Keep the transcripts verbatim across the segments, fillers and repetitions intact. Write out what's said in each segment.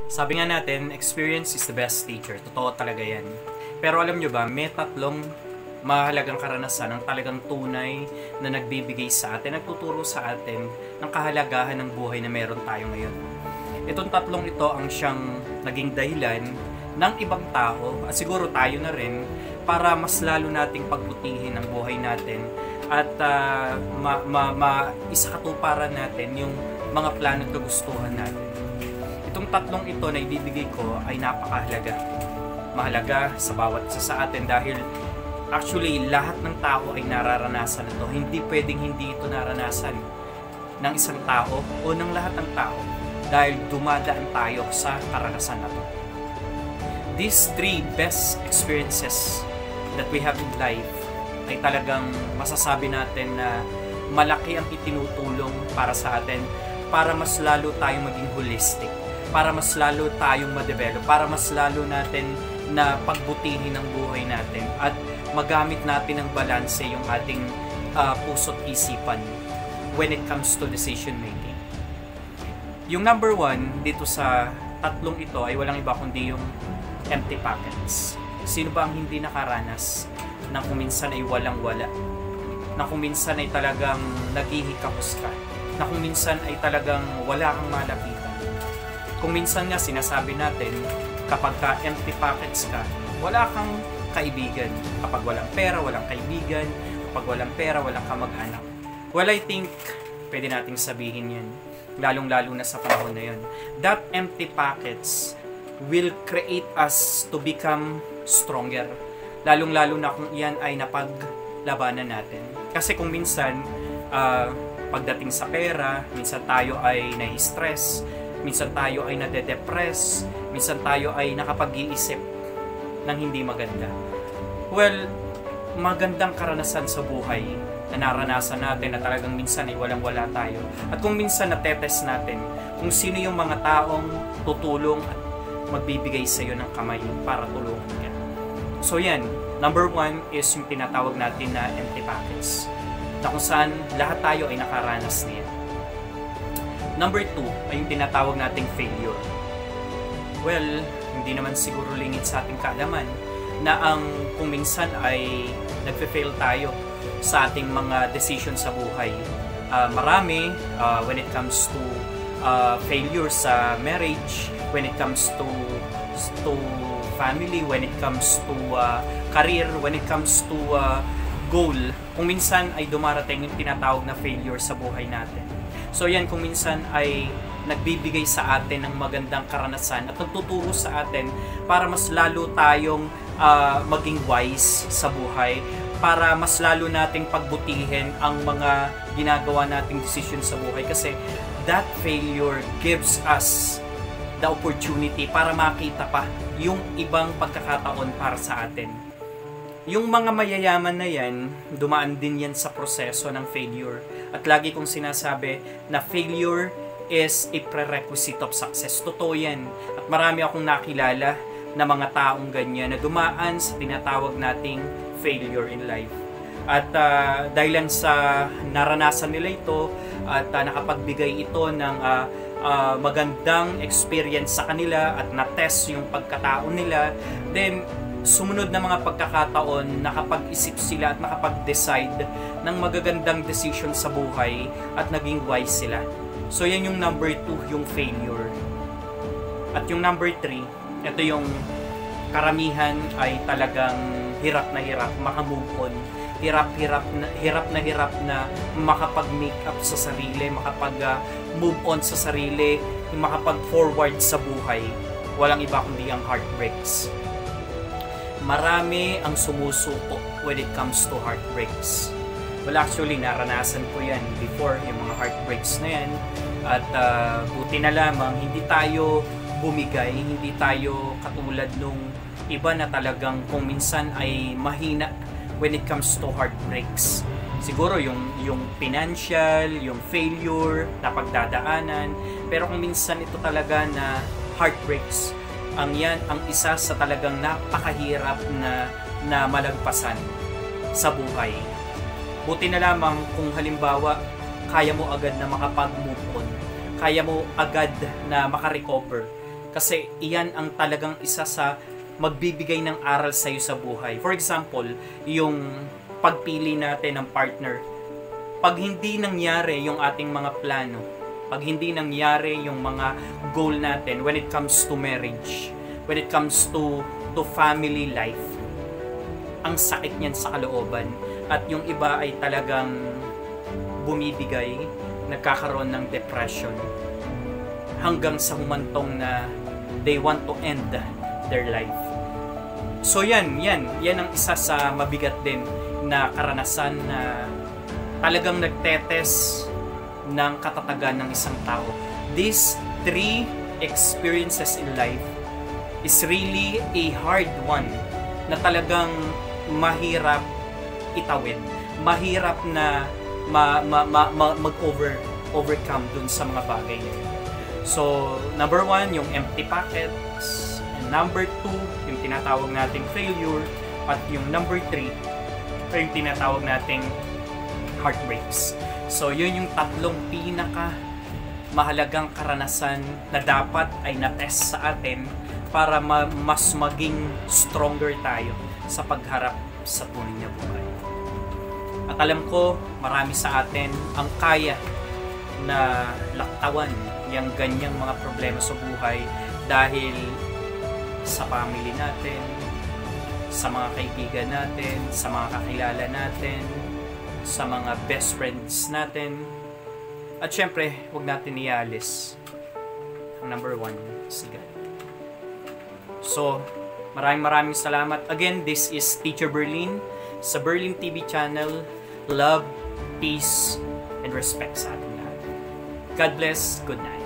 Sabi nga natin, experience is the best teacher. Totoo talaga yan. Pero alam nyo ba, may tatlong mahalagang karanasan ang talagang tunay na nagbibigay sa atin, nagtuturo sa atin ng kahalagahan ng buhay na meron tayo ngayon. Itong tatlong ito ang siyang naging dahilan ng ibang tao, at siguro tayo na rin, para mas lalo nating pagbutihin ang buhay natin at uh, ma, ma, ma, isakatuparan natin yung mga plano at kagustuhan natin. Itong tatlong ito na ibibigay ko ay napakahalaga. Mahalaga sa bawat isa sa atin dahil actually lahat ng tao ay nararanasan ito. Hindi pwedeng hindi ito naranasan ng isang tao o ng lahat ng tao dahil dumadaan tayo sa karanasan na ito. These three best experiences that we have in life ay talagang masasabi natin na malaki ang itinutulong para sa atin para mas lalo tayong maging holistic, para mas lalo tayong ma-develop, para mas lalo natin na pagbutihin ang buhay natin at magamit natin ng balanse yung ating uh, puso't isipan when it comes to decision making. Yung number one dito sa tatlong ito ay walang iba kundi yung empty pockets. Sino ba ang hindi nakaranas na kung minsan ay walang-wala, na kung minsan ay talagang naghihikahos ka, na kung minsan ay talagang wala kang malapitan. Kung minsan nga sinasabi natin, kapag ka empty pockets ka, wala kang kaibigan. Kapag walang pera, walang kaibigan. Kapag walang pera, walang kamag-anak. Well, I think, pwede nating sabihin yan, lalong-lalo na sa panahon na yun. That empty pockets will create us to become stronger. Lalong-lalo na kung iyan ay napaglabanan natin. Kasi kung minsan, uh, pagdating sa pera, minsan tayo ay nai-stress, minsan tayo ay nade-depress, minsan tayo ay nakapag-iisip ng hindi maganda. Well, magandang karanasan sa buhay na naranasan natin na talagang minsan ay walang-wala tayo. At kung minsan natetest natin kung sino yung mga taong tutulong at magbibigay sa iyo ng kamay para tulungan ka. So yan, number one is yung tinatawag natin na empty pockets, na kung saan lahat tayo ay nakaranas niya. Number two ay yung tinatawag nating failure. Well, hindi naman siguro lingid sa ating kaalaman na ang kung minsan ay nagfe-fail tayo sa ating mga decision sa buhay. Uh, marami uh, when it comes to uh, failure sa marriage, when it comes to to family, when it comes to uh, career, when it comes to uh, goal, kung minsan ay dumarating yung tinatawag na failure sa buhay natin. So yan, kung minsan ay nagbibigay sa atin ng magandang karanasan at nagtuturo sa atin para mas lalo tayong uh, maging wise sa buhay, para mas lalo nating pagbutihin ang mga ginagawa nating decision sa buhay. Kasi that failure gives us the opportunity para makita pa yung ibang pagkakataon para sa atin. Yung mga mayayaman na yan, dumaan din yan sa proseso ng failure. At lagi kong sinasabi na failure is a prerequisite of success. Totoo yan. At marami akong nakilala na mga taong ganyan na dumaan sa tinatawag nating failure in life. At uh, dahilan sa naranasan nila ito at uh, nakapagbigay ito ng uh, uh, magandang experience sa kanila at na-test yung pagkatao nila, then sumunod na mga pagkakataon, nakapag-isip sila at nakapag-decide ng magagandang decision sa buhay at naging wise sila. So yan yung number two, yung failure. At yung number three, ito yung karamihan ay talagang hirap na hirap makamove on. Hirap-hirap na hirap na hirap na makapag-make up sa sarili, makapag-move on sa sarili, makapag-forward sa buhay. Walang iba kundi ang heartbreaks. Marami ang sumusuko when it comes to heartbreaks. Well, actually, naranasan ko yan before, yung mga heartbreaks na yan. At uh, buti na lamang, hindi tayo bumigay, hindi tayo katulad nung iba na talagang kung minsan ay mahina when it comes to heartbreaks. Siguro yung, yung financial, yung failure, na pagdadaanan. Pero kung minsan ito talaga na heartbreaks, ang yan ang isa sa talagang napakahirap na, na malagpasan sa buhay. Buti na lamang kung halimbawa kaya mo agad na makapag-move on, kaya mo agad na makarecover, Kasi iyan ang talagang isa sa magbibigay ng aral sa iyo sa buhay. For example, yung pagpili natin ng partner. Pag hindi nangyari yung ating mga plano, pag hindi nangyari yung mga goal natin when it comes to marriage, when it comes to to family life, ang sakit niyan sa kalooban. At yung iba ay talagang bumibigay, nagkakaroon ng depression hanggang sa humantong na they want to end their life. So yan, yan, yan ang isa sa mabigat din na karanasan na talagang nagtetes ng katatagan ng isang tao. These three experiences in life is really a hard one na talagang mahirap itawid. Mahirap na ma, ma, ma, ma, mag-over overcome dun sa mga bagay na yun. So, number one, yung empty pockets. And number two, yung tinatawag nating failure. At yung number three, yung tinatawag nating heartbreaks. So, yun yung tatlong pinaka mahalagang karanasan na dapat ay na-test sa atin para ma- mas maging stronger tayo sa pagharap sa tunay na buhay. At alam ko, marami sa atin ang kaya na laktawan yung ganyang mga problema sa buhay dahil sa family natin, sa mga kaibigan natin, sa mga kakilala natin, sa mga best friends natin. At syempre, huwag natin ialis ang number one, si God. So, maraming maraming salamat. Again, this is Teacher Berlin sa Berlin T V channel. Love, peace, and respect sa ating lahat. God bless. Good night.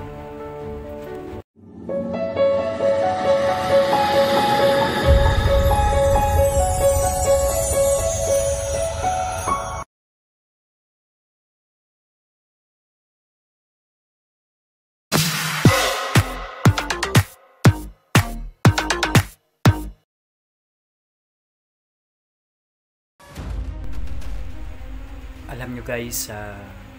Alam nyo guys, uh,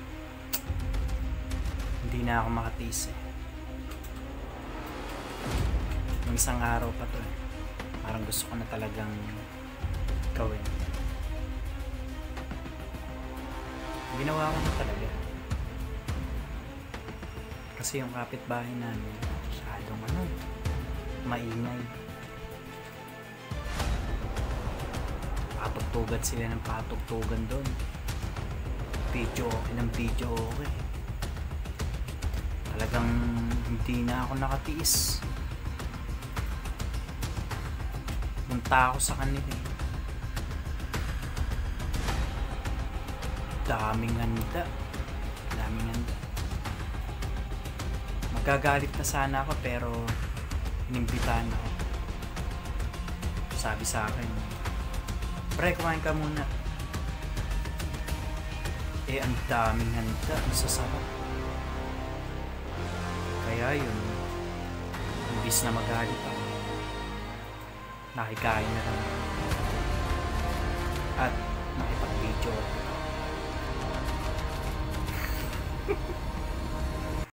hindi na ako makatiis eh. Nung isang araw pa to eh. Parang gusto ko na talagang gawin. Ginawa ko na talaga. Kasi yung kapitbahay namin, masyadong ano, maingay. Patugtugan sila ng patugtugan doon. Video okay ng video okay. Talagang hindi na ako nakatiis. Punta ako sa kanila eh. Daming handa. Daming handa. Magagalit na sana ako pero inimbitahan ako. Sabi sa akin, pre, kumain ka muna. Eh, ang daming handa, ang sasarap. Kaya yun, imbis na magalit ako, nakikain na lang at nakipag-video.